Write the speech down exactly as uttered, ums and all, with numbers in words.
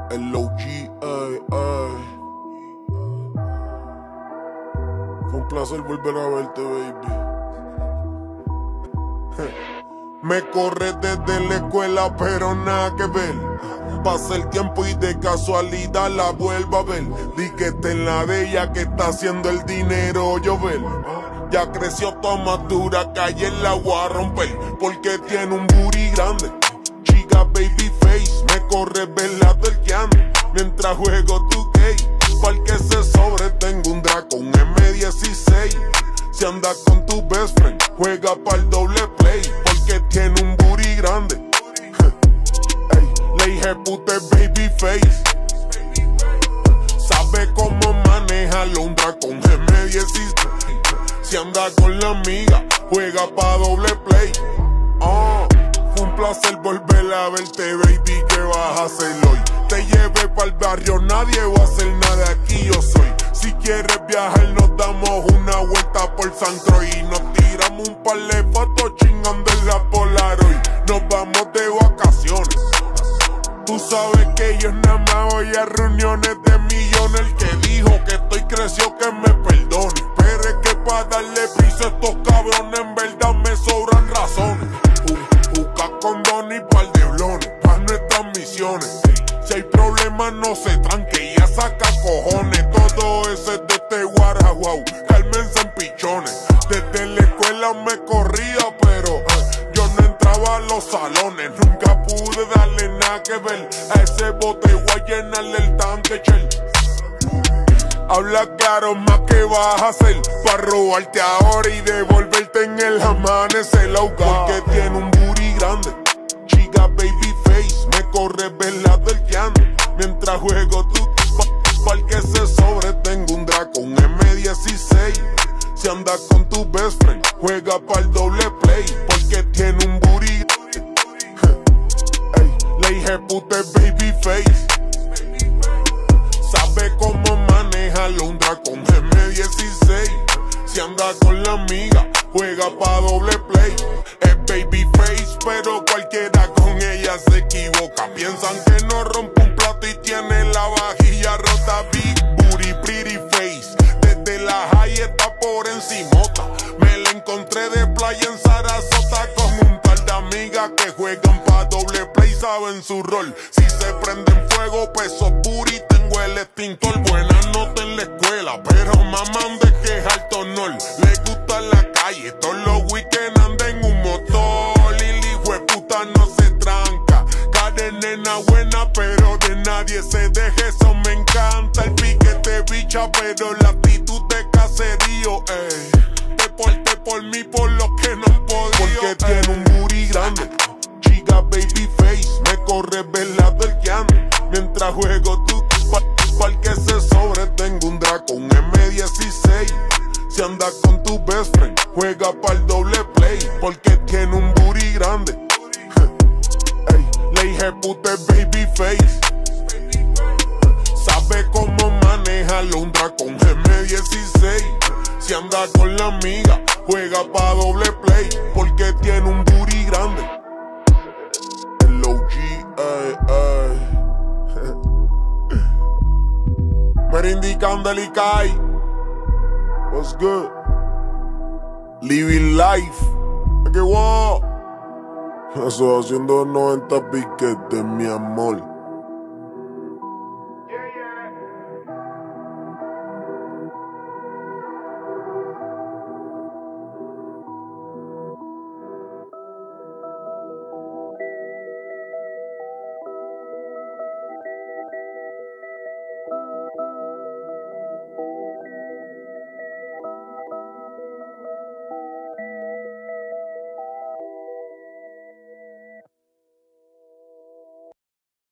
El O G, ay, ay. Fue un placer volver a verte, baby. Me corres desde la escuela, pero nada que ver. Pasa el tiempo y de casualidad la vuelvo a ver. Di que está en la de ella, que está haciendo el dinero llover. Ya creció toda más dura, calle la voy a romper. Porque tiene un booty grande, chica baby face. Me corre verla terqueando mientras juego tu K. Pa'l que se sobre tengo un Draco, un M dieciséis. Si andas con tu best friend, juega pa'l doble play. Porque tiene un booty grande. Ey, le dije puta baby face. Sabe cómo manejarlo, un Draco, un M dieciséis. Si anda con la amiga, juega pa' doble play. Oh, fue un placer volver a verte, baby. ¿Qué vas a hacer hoy? Te llevé pa'l barrio, nadie va a hacer nada, aquí yo soy. Si quieres viajar, nos damos una vuelta por San Croix y nos tiramos un par de fotos chingando en la Polaroid. Nos vamos de vacaciones. Tú sabes que yo nada más voy a reuniones de millones. El que dijo que estoy creció, que me perdone. Pero es que pa' darle piso a estos cabrones en verdad me sobran razones. Busca condón y par de blones pa' nuestras misiones. Si hay problemas no se tranque, ya saca cojones. Todo eso es de este guaraguau, cálmense en pichones. Desde la escuela me corría, pero eh, yo no entraba a los salones. Nunca pude darle nada que ver a ese bote, voy a llenarle el tanque, chel. Habla claro, más que vas a hacer pa' robarte ahora y devolverte en el amanecer. Porque tiene un booty grande, chica baby face. Me corre verla terqueando mientras juego tu pa'l que se sobre tengo un Draco, un M dieciséis. Si andas con tu best friend, juega pa'l doble play. Porque tiene un booty. Ey, le dije puta baby face. Sabe cómo manejarlo, un Draco, un M dieciséis. Si anda con la amiga, juega pa' doble play. Es baby face, pero cualquiera con ella se equivoca. Piensan que no rompe un plato y tiene la vajilla rota. Big booty, pretty face. Desde la high está por encimota. Me la encontré de playa en Sarasota con un par de amigas que juegan pa' doble play, saben su rol. Si se prenden fuego, peso booty, tengo el extintor. Buena nota en la escuela, pero maman de que es alto honor. Le gusta la calle, todos los weekends anda en un motor. Y el hijo de puta no se tranca. Cada nena buena, pero de nadie se deje, eso me encanta. El piquete bicha, pero la actitud de caserío, ey. Te porté por mí por lo que no han podido. Porque tiene un booty grande, chica baby face. Me corre verla terqueando mientras juego tu pa'l que se sobre tengo un Draco, un M dieciséis. Si andas con tu best friend, juega pa'l doble play. Porque tiene un booty grande. Ey, le dije puta baby face. Sabe cómo manejarlo, un Draco, un M dieciséis. Si anda con la amiga, juega pa' doble play. Porque tiene un booty grande. El O G, ay, ay. Merindi Candelikai, what's good? Living life. ¿Qué wow? Eso haciendo noventa piquetes, mi amor.